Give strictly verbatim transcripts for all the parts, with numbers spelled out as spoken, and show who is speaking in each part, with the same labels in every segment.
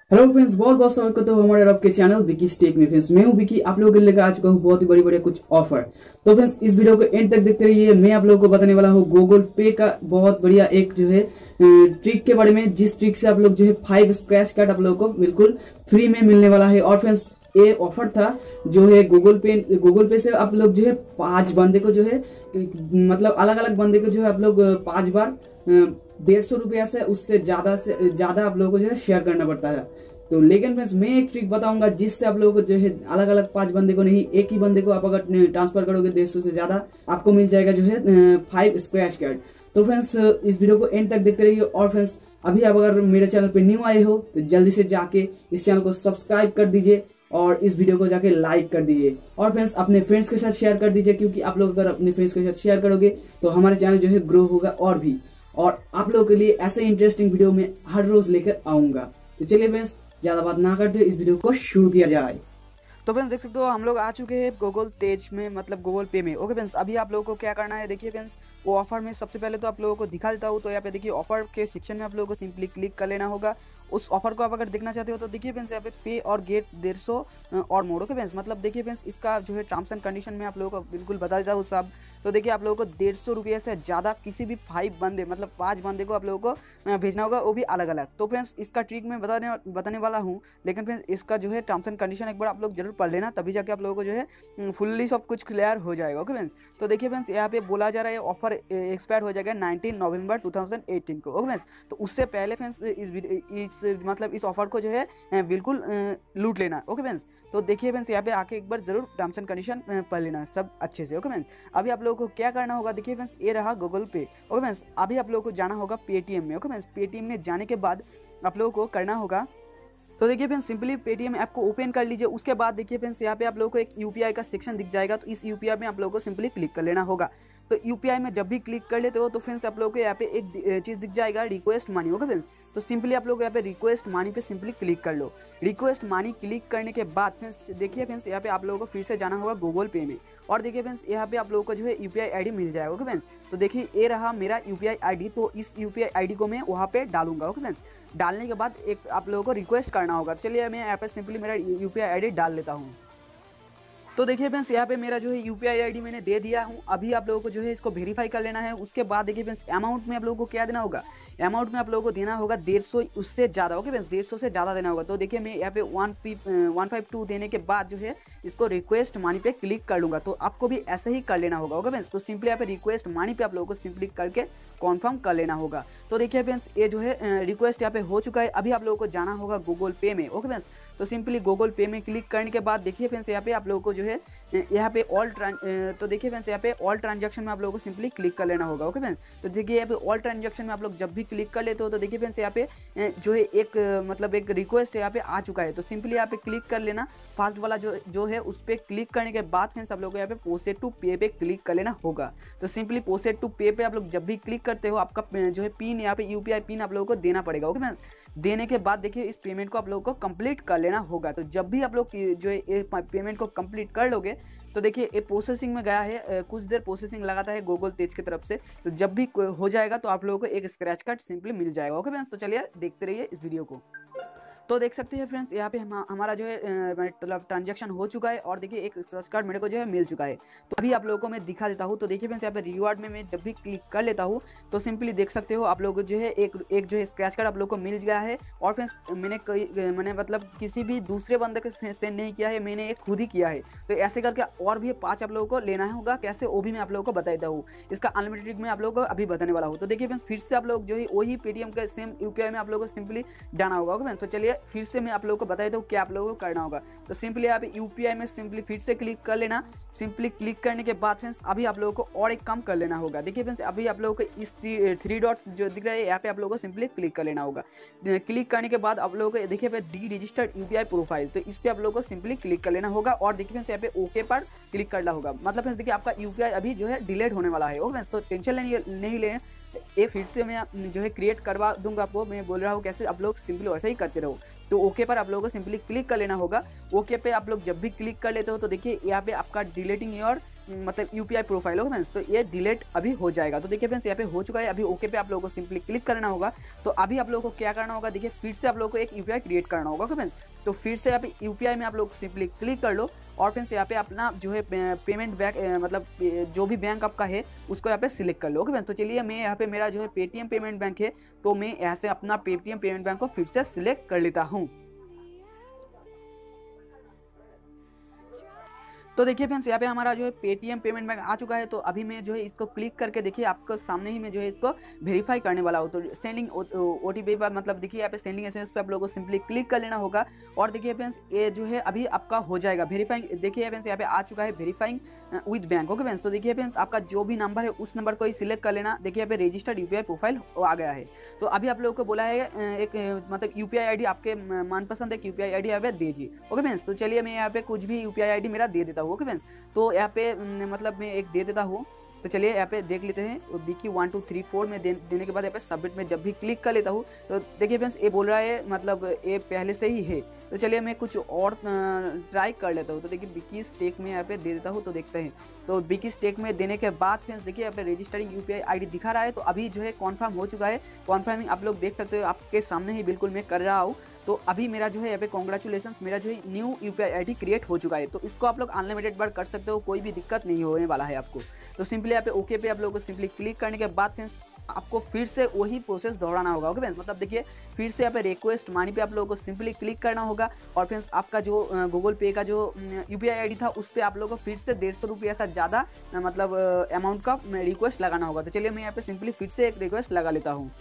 Speaker 1: Hello friends, बहुत बहुत स्वागत करता हूँ हमारे आपके चैनल विकी टेक में। फ्रेंड्स मैं हूँ विकी, आप लोगों के लिए लेकर आ चुका हूँ बहुत ही बड़ी बड़ी कुछ ऑफर। तो फ्रेंड्स इस वीडियो को एंड तक देखते रहिए। मैं आप लोगों को बताने वाला हूँ गूगल पे का बहुत बढ़िया एक जो है ट्रिक के बारे में, जिस ट्रिक से आप लोग जो है फाइव स्क्रैच कार्ड आप लोगों को बिल्कुल फ्री में मिलने वाला है। और फ्रेंड्स ये ऑफर था जो है गूगल पे गूगल पे से आप लोग जो है पांच बंदे को जो है मतलब अलग अलग बंदे को जो है आप लोग पांच बार डेढ़ सौ रुपया से उससे ज्यादा से ज्यादा आप लोगों को जो है शेयर करना पड़ता है। तो लेकिन फ्रेंड्स मैं एक ट्रिक बताऊंगा जिससे आप लोगों को जो है अलग अलग पांच बंदे को नहीं, एक ही बंदे को आप अगर ट्रांसफर करोगे डेढ़ सौ से ज्यादा आपको मिल जाएगा जो है फाइव स्क्रैच कार्ड। तो फ्रेंड्स इस वीडियो को एंड तक देखते रहिए। और फ्रेंड्स अभी आप अगर मेरे चैनल पे न्यू आए हो तो जल्दी से जाके इस चैनल को सब्सक्राइब कर दीजिए और इस वीडियो को जाके लाइक कर दीजिए। और फ्रेंड्स अपने फ्रेंड्स के साथ शेयर कर दीजिए, क्योंकि आप लोग अगर अपने फ्रेंड्स के साथ शेयर करोगे तो हमारे चैनल जो है ग्रो होगा और भी, और आप लोगों के लिए ऐसे इंटरेस्टिंग वीडियो में हर रोज लेकर आऊंगा। तो चलिए फ्रेंड्स ज्यादा बात ना करते इस वीडियो को शुरू किया जाए।
Speaker 2: तो फ्रेंड्स देख सकते हो हम लोग आ चुके हैं गूगल तेज में, मतलब गूगल पे में। ओके फ्रेंड्स अभी आप लोगों को क्या करना है, देखिए फ्रेंड्स वो ऑफर में सबसे पहले तो आप लोगों को दिखा देता हूँ। तो यहाँ पे देखिए ऑफर के सेक्शन में आप लोगों को सिंपली क्लिक कर लेना होगा। उस ऑफर को आप अगर देखना चाहते हो तो देखिए फ्रेंड्स यहाँ पे पे और गेट डेढ़ सौ और मोड। ओके फ्रेंड्स मतलब देखिए फ्रेंड्स इसका जो है टर्म्स एंड कंडीशन में आप लोगों को बिल्कुल बता देता हूँ सब। तो देखिए आप लोगों को डेढ़ सौ रुपये से ज़्यादा किसी भी फाइव बंदे मतलब पाँच बंदे को आप लोगों को भेजना होगा, वो भी अलग अलग। तो फ्रेंड्स इसका ट्रिक मैं बताने बताने वाला हूँ, लेकिन फ्रेंड्स इसका जो है टर्म्स एंड कंडीशन एक बार आप लोग जरूर पढ़ लेना, तभी जाके आप लोगों को जो है फुल्ली सब कुछ क्लियर हो जाएगा। ओके फ्रेंड्स तो देखिए फ्रेंड्स यहाँ पे बोला जा रहा है ऑफर एक्सपायर हो जाएगा nineteen November two thousand eighteen को। ओके फ्रेंड्स तो उससे पहले फ्रेंड्स इस इस मतलब इस ऑफर को जो है बिल्कुल लूट लेना। ओके फ्रेंड्स तो देखिए फ्रेंड्स यहाँ पे आके एक बार जरूर टर्म्स एंड कंडीशन पढ़ लेना सब अच्छे से। ओके फ्रेंड्स अभी आप लोगों को क्या करना होगा, देखिए फ्रेंड्स ये रहा गूगल पे। ओके फ्रेंड्स अभी आप लोगों को जाना होगा पेटीएम में। ओके फ्रेंड्स पेटीएम में जाने के बाद आप लोगों को करना होगा, तो देखिए फ्रेंड्स सिंपली पेटीएम ऐप को ओपन कर लीजिए। उसके बाद देखिए फ्रेंड्स यहाँ पे आप लोगों को एक यूपीआई का सेक्शन दिख जाएगा, तो इस यूपीआई में आप लोगों को सिंपली क्लिक कर लेना होगा। तो यूपीआई में जब भी क्लिक कर लेते हो तो फ्रेंड्स आप लोगों को यहाँ पे एक चीज़ दिख जाएगा रिक्वेस्ट मनी। ओके फ्रेंड्स तो सिंपली आप लोग यहाँ पे रिक्वेस्ट मनी पे सिंपली क्लिक कर लो। रिक्वेस्ट मनी क्लिक करने के बाद फ्रेंड्स देखिए फ्रेंड्स यहाँ पे आप लोगों को फिर से जाना होगा गूगल पे में, और देखिए फ्रेंड्स यहाँ पे आप लोगों को जो है यूपीआई आईडी मिल जाएगा। ओके फ्रेंड्स तो देखिए ये रहा मेरा यूपीआई आईडी, तो इस यूपीआई आईडी को मैं वहाँ पे डालूंगा। ओके फ्रेंड्स डालने के बाद एक आप लोगों को रिक्वेस्ट करना होगा। चलिए मैं यहाँ पे सिंपली मेरा यूपीआई आईडी डाल लेता हूँ। तो देखिए फ्रेंड्स यहाँ पे मेरा जो है यूपीआई आईडी मैंने दे दिया हूँ। अभी आप लोगों को जो है इसको वेरीफाई कर लेना है। उसके बाद देखिए फ्रेंड्स अमाउंट में आप लोगों को क्या देना होगा, अमाउंट में आप लोगों को देना होगा डेढ़ सौ उससे ज़्यादा। ओके फ्रेंड्स डेढ़ सौ से ज़्यादा देना होगा। तो देखिए मैं यहाँ पे वन वन फाइव टू देने के बाद जो है इसको रिक्वेस्ट मनी पे क्लिक कर लूँगा। तो आपको भी ऐसे ही कर लेना होगा। ओके फ्रेंड्स तो सिंपली यहाँ पे रिक्वेस्ट मनी पे आप लोगों को सिंपली करके कॉन्फर्म कर लेना होगा। तो देखिए फ्रेंड्स ये जो है रिक्वेस्ट यहाँ पे हो चुका है। अभी आप लोगों को जाना होगा गूगल पे में। ओके फ्रेंड्स तो सिंपली गूगल पे में क्लिक करने के बाद देखिए फ्रेंड्स यहाँ पे आप लोगों को जो है यहाँ पे ऑल तो देखिए फ्रेंड्स यहाँ पे ऑल ट्रांजैक्शन में आप लोगों को सिंपली क्लिक कर लेना होगा। ओके फ्रेंड्स तो देखिए यहाँ पे ऑल ट्रांजैक्शन में आप लोग जब भी क्लिक कर लेते हो तो देखिए फ्रेंड्स यहाँ पे जो है एक मतलब एक रिक्वेस्ट यहाँ पे आ चुका है। तो सिंपली यहाँ पे क्लिक कर लेना फर्स्ट वाला जो जो है उस पर क्लिक करने के बाद फ्रेंड्स आप लोग को यहाँ पे पोस्टेड टू पे पे क्लिक कर लेना होगा। तो सिंपली पोस्टेड टू पे पे आप लोग जब भी क्लिक करते हो आपका जो है पिन यहाँ पे यूपीआई पिन आप लोगों को देना पड़ेगा। ओके फ्रेंड्स देने के बाद देखिए इस पेमेंट को आप लोगों को कंप्लीट कर लेना होगा। तो जब भी आप लोग जो है पेमेंट को कंप्लीट कर लोगे तो देखिए ये प्रोसेसिंग में गया है, कुछ देर प्रोसेसिंग लगाता है गूगल तेज की तरफ से। तो जब भी हो जाएगा तो आप लोगों को एक स्क्रैच कार्ड सिंपली मिल जाएगा। ओके फ्रेंड्स तो चलिए देखते रहिए इस वीडियो को। तो देख सकते हैं फ्रेंड्स यहाँ पे हम हमारा जो है मतलब ट्रांजैक्शन हो चुका है, और देखिए एक स्क्रैच कार्ड मेरे को जो है मिल चुका है। तो अभी आप लोगों को मैं दिखा देता हूँ। तो देखिए फ्रेंड्स यहाँ पे रिवार्ड में मैं जब भी क्लिक कर लेता हूँ तो सिंपली देख सकते हो आप लोगों को जो है एक एक जो है स्क्रैच कार्ड आप लोगों को मिल गया है। और फ्रेंड्स मैंने कई मैंने मतलब किसी भी दूसरे बंदे को सेंड नहीं किया है, मैंने एक खुद ही किया है। तो ऐसे करके और भी पाँच आप लोगों को लेना होगा। कैसे वो भी मैं आप लोगों को बता देता हूँ। इसका अनलिमिटेड में आप लोगों को अभी बताने वाला हूँ। तो देखिए फ्रेंड्स फिर से आप लोग जो है वही पेटीएम के सेम यूपीआई में आप लोगों को सिंपली जाना होगा। ओके तो चलिए फिर से मैं आप लोगों को बता देता हूँ क्या आप लोगों को करना होगा। तो सिंपली यहाँ पे यूपीआई में सिंपली फिर से क्लिक कर लेना। सिंपली क्लिक करने के बाद फ्रेंड्स अभी आप लोगों को और एक काम कर लेना होगा। देखिए फ्रेंड्स अभी आप लोगों को इस थ्री डॉट्स जो दिख रहा है यहाँ पे आप लोगों को सिंपली क्लिक कर लेना होगा। क्लिक करने के बाद आप लोगों को देखिए पे डी रजिस्टर्ड यूपीआई प्रोफाइल, तो इस पर आप लोगों को सिंपली क्लिक कर लेना होगा। और देखिए फ्रेंड्स यहाँ पे ओके पर क्लिक करना होगा। मतलब फ्रेंड्स देखिए आपका यूपीआई अभी जो है डिलीट होने वाला है। ओके फ्रेंड्स तो टेंशन नहीं लें, ये फिर से मैं जो है क्रिएट करवा दूंगा आपको। मैं बोल रहा हूँ कैसे आप लोग सिंपली वैसे ही करते रहो। तो ओके पर आप लोगों को सिंपली क्लिक कर लेना होगा। ओके पे आप लोग जब भी क्लिक कर लेते हो तो देखिए यहाँ पे आपका डिलीटिंग योर मतलब यूपीआई प्रोफाइल होगा फ्रेंड्स, तो ये डिलीट अभी हो जाएगा। तो देखिए फ्रेंड्स यहाँ पे हो चुका है, अभी ओके पे आप लोगों को सिंपली क्लिक करना होगा। तो अभी आप लोगों को क्या करना होगा, देखिए फिर से आप लोगों को एक यूपीआई क्रिएट करना होगा फ्रेंड्स। तो फिर से यहाँ पे यूपीआई में आप लोग सिंपली क्लिक कर लो और फ्रेंड्स यहाँ पे अपना जो है पेमेंट बैंक मतलब जो भी बैंक आपका है उसको यहाँ पे सिलेक्ट कर लो। ओके फ्रेंड्स, तो चलिए मैं यहाँ पे मेरा जो है पेटीएम पेमेंट बैंक है, तो मैं यहाँ से अपना पेटीएम पेमेंट बैंक को फिर से सिलेक्ट कर लेता हूँ। तो देखिए फ्रेंड्स यहाँ पे हमारा जो है पेटीएम पेमेंट बैंक आ चुका है। तो अभी मैं जो है इसको क्लिक करके देखिए आपको सामने ही मैं जो है इसको वेरीफाई करने वाला हूँ। तो सेंडिंग ओटीपी पर मतलब देखिए यहाँ पे सेंडिंग एसएमएस पे आप लोगों को सिंपली क्लिक कर लेना होगा। और देखिए फ्रेंड्स ये जो है अभी आपका हो जाएगा वेरीफाइंग। देखिए फ्रेंड्स यहाँ पे आ चुका है verifying with bank. Okay friends, तो देखिए फ्रेंड्स आपका जो भी नंबर है उस नंबर को ही सिलेक्ट कर लेना। देखिए यहाँ पे रजिस्टर्ड यूपीआई प्रोफाइल आ गया है। तो अभी आप लोगों को बोला है एक मतलब यूपीआई आईडी आपके मनपसंद एक यूपीआई आईडी यहाँ पे दीजिए। ओके फ्रेंड्स, तो चलिए मैं यहाँ पे कुछ भी यूपीआई आईडी मेरा दे देता हूँ। ओके फ्रेंड्स, तो यहाँ पे मतलब मैं एक दे देता हूँ। तो चलिए यहाँ पे देख लेते हैं बीकी वन टू थ्री फोर में दे, देने के बाद यहाँ पे सबमिट में जब भी क्लिक कर लेता हूँ तो देखिए फ्रेंड्स ये बोल रहा है मतलब ये पहले से ही है। तो चलिए मैं कुछ और ट्राई कर लेता हूँ। तो देखिए बिकी स्टेक में यहाँ पे दे देता हूँ। तो देखते हैं, तो बिकी स्टेक में देने के बाद फ्रेंड्स देखिए यहाँ पे रजिस्टरिंग यूपीआई आईडी दिखा रहा है। तो अभी जो है कॉन्फर्म हो चुका है। कॉन्फर्मिंग आप लोग देख सकते हो आपके सामने ही बिल्कुल मैं कर रहा हूँ। तो अभी मेरा जो है यहाँ पे कॉन्ग्रेचुलेसन, मेरा जो है न्यू यूपीआई आईडी क्रिएट हो चुका है। तो इसको आप लोग अनलिमिटेड बार कर सकते हो, कोई भी दिक्कत नहीं होने वाला है आपको। तो सिंपली यहाँ पे ओके पे आप लोगों को सिंपली क्लिक करने के बाद फ्रेंड्स आपको फिर से वही प्रोसेस दोहराना होगा। ओके फ्रेंड्स, मतलब देखिए फिर से यहाँ पे रिक्वेस्ट मनी पे आप लोगों को सिंपली क्लिक करना होगा। और फ्रेंड्स आपका जो गूगल पे का जो यूपीआई आईडी था उस पर आप लोगों को फिर से डेढ़ सौ रुपया से ज़्यादा मतलब अमाउंट का रिक्वेस्ट लगाना होगा। तो चलिए मैं यहाँ पे सिंपली फिर से एक रिक्वेस्ट लगा लेता हूँ।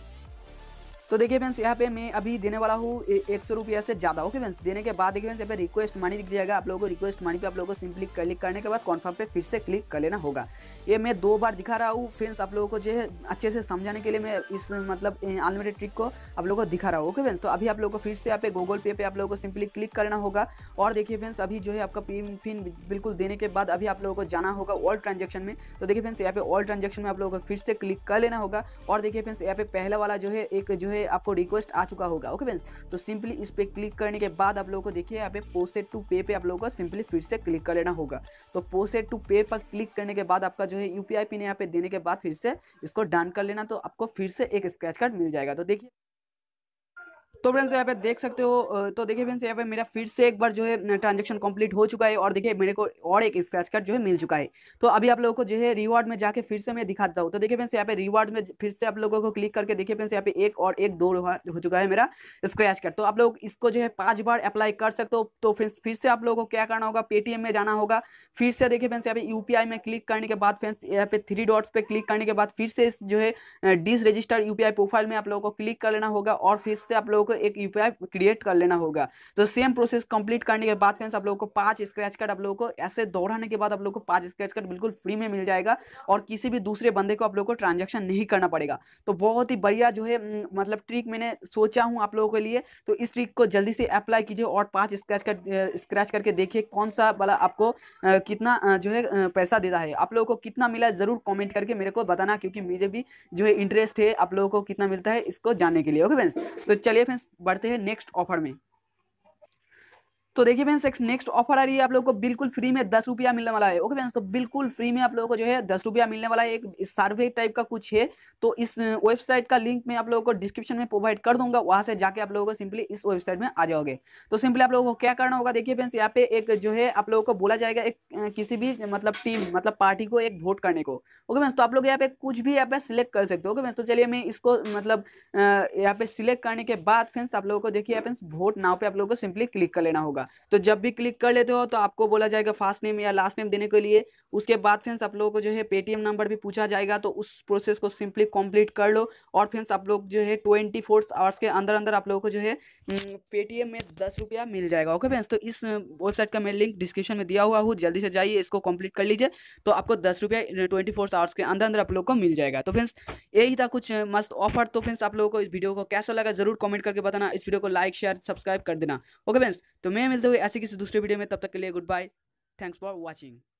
Speaker 2: तो देखिए फ्रेंड्स यहाँ पे मैं अभी देने वाला हूँ एक सौ रुपया से ज़्यादा। ओके फ्रेंड्स, देने के बाद देखिए फ्रेंड्स यहाँ पे रिक्वेस्ट मनी दिख जाएगा। आप लोगों को रिक्वेस्ट मनी पे आप लोगों को सिंपली क्लिक करने के बाद कॉन्फर्म पे फिर से क्लिक कर लेना होगा। ये मैं दो बार दिखा रहा हूँ फ्रेंड्स, आप लोगों को जो है अच्छे से समझाने के लिए मैं इस मतलब अनलिमिटेड ट्रिक को आप लोगों को दिखा रहा हूँ। ओके फ्रेंड्स, तो अभी आप लोगों को फिर से यहाँ पे गूगल पे पे आप लोगों को सिंपली क्लिक करना होगा। और देखिए फ्रेंड्स अभी जो है आपका पिन पिन बिल्कुल देने के बाद अभी आप लोगों को जाना होगा ऑल ट्रांजेक्शन में। तो देखिए फ्रेंड्स यहाँ पे ऑल ट्रांजेक्शन में आप लोगों को फिर से क्लिक कर लेना होगा। और देखिए फ्रेंड्स यहाँ पे पहला वाला जो है एक जो है आपको रिक्वेस्ट आ चुका होगा। ओके फ्रेंड्स, तो सिंपली इस पे क्लिक करने के बाद आप लोगों को देखिए यहाँ पे पोस्टेड टू पे पे आप लोगों को सिंपली फिर से क्लिक कर लेना होगा। तो पोस्टेड टू पे पर क्लिक करने के बाद आपका जो है यूपीआई पिन यहाँ पे देने के बाद फिर से इसको डन कर लेना। तो आपको फिर से एक स्क्रैच कार्ड मिल जाएगा। तो देखिए तो फ्रेंड्स यहाँ पे देख सकते हो। तो देखिए फ्रेंड्स यहाँ पे मेरा फिर से एक बार जो है ट्रांजेक्शन कंप्लीट हो चुका है और देखिए मेरे को और एक स्क्रैच कार्ड जो है मिल चुका है। तो अभी आप लोगों को जो है रिवार्ड में जाके फिर से मैं दिखाता हूँ। तो देखिए फ्रेंड्स यहाँ पे रिवार्ड में फिर से आप लोगों को क्लिक करके देखिए फ्रेंड्स यहाँ पे एक और एक दो हो चुका है मेरा स्क्रैच कार्ड। तो आप लोग इसको जो है पाँच बार अप्लाई कर सकते हो। तो फ्रेंड्स फिर से आप लोगों को क्या करना होगा, पेटीएम में जाना होगा। फिर से देखिए फ्रेंड्स यहाँ पे यूपीआई में क्लिक करने के बाद फ्रेंड्स यहाँ पे थ्री डॉट्स पे क्लिक करने के बाद फिर से जो है डिस रजिस्टर्ड यूपीआई प्रोफाइल में आप लोगों को क्लिक कर लेना होगा। और फिर से आप लोगों को एक यूपीआई क्रिएट कर लेना होगा। तो सेम प्रोसेस कंप्लीट करने के बाद फ्रेंड्स आप लोगों को पांच स्क्रैच कार्ड आप लोगों को ऐसे दोहराने के बाद आप लोगों को पांच स्क्रैच कार्ड बिल्कुल फ्री में मिल जाएगा और किसी भी दूसरे बंदे को आप लोगों को ट्रांजैक्शन नहीं करना पड़ेगा। तो बहुत ही बढ़िया जो है मतलब ट्रिक मैंने सोचा हूं आप लोगों के लिए। तो इस ट्रिक को जल्दी से अप्लाई कीजिए और पांच स्क्रैच कार्ड स्क्रैच करके देखिए कौन सा वाला आपको कितना जो है पैसा देता है। आप लोगों को कितना मिला जरूर कॉमेंट करके मेरे को बताना, क्योंकि मुझे भी जो है इंटरेस्ट है आप लोगों को कितना मिलता है इसको जानने के लिए। ओके फ्रेंड्स, तो चलिए फ्रेंड्स बढ़ते हैं नेक्स्ट ऑफर में। तो देखिए फ्रेंड्स एक नेक्स्ट ऑफर आ रही है, आप लोगों को बिल्कुल फ्री में दस रुपया मिलने वाला है। ओके फ्रेंड्स, तो बिल्कुल फ्री में आप लोगों को जो है दस रुपया मिलने वाला है। एक सर्वे टाइप का कुछ है। तो इस वेबसाइट का लिंक मैं आप लोगों को डिस्क्रिप्शन में प्रोवाइड कर दूंगा, वहां से जाके आप लोगों को सिंपली इस वेबसाइट में आ जाओगे। तो सिंपली आप लोगों को क्या करना होगा, देखिए फ्रेंड्स यहाँ पे एक जो है आप लोगों को बोला जाएगा एक किसी भी मतलब टीम मतलब पार्टी को एक वोट करने को। ओके फ्रेंड्स, तो आप लोग यहाँ पे कुछ भी यहाँ पे सिलेक्ट कर सकते हो। ओके फ्रेंड्स, तो चलिए मैं इसको मतलब यहाँ पे सिलेक्ट करने के बाद फ्रेंड्स आप लोगों को देखिए फ्रेंड्स वोट नाउ पे आप लोगों को सिंपली क्लिक कर लेना होगा। तो जब भी क्लिक कर लेते हो तो आपको बोला जाएगा फर्स्ट नेम या लास्ट नेम देने के लिए। उसके बाद फ्रेंड्स आप लोगों को जो है पेटीएम नंबर भी पूछा जाएगा। तो उस प्रोसेस को सिंपली कंप्लीट कर लो और फ्रेंड्स आप लोग जो है ट्वेंटी फोर आवर्स के अंदर अंदर आप लोगों को जो है पेटीएम में दस रुपया मिल जाएगा। ओके फ्रेंड्स, तो इस वेबसाइट का मैं लिंक डिस्क्रिप्शन में दिया हुआ हूँ, जल्दी से जाइए इसको कंप्लीट कर लीजिए। तो आपको दस रुपया ट्वेंटी फोर आवर्स के अंदर अंदर आप लोग को मिल जाएगा। तो फ्रेंड्स यही था कुछ मस्त ऑफर। तो फ्रेंड्स आप लोगों को इस वीडियो को कैसा लगा जरूर कमेंट करके बताना। इस वीडियो को लाइक शेयर सब्सक्राइब कर देना। ओके फ्रेंड्स, तो मैं मिलते हुए ऐसे किसी दूसरे वीडियो में, तब तक के लिए good bye, thanks for watching.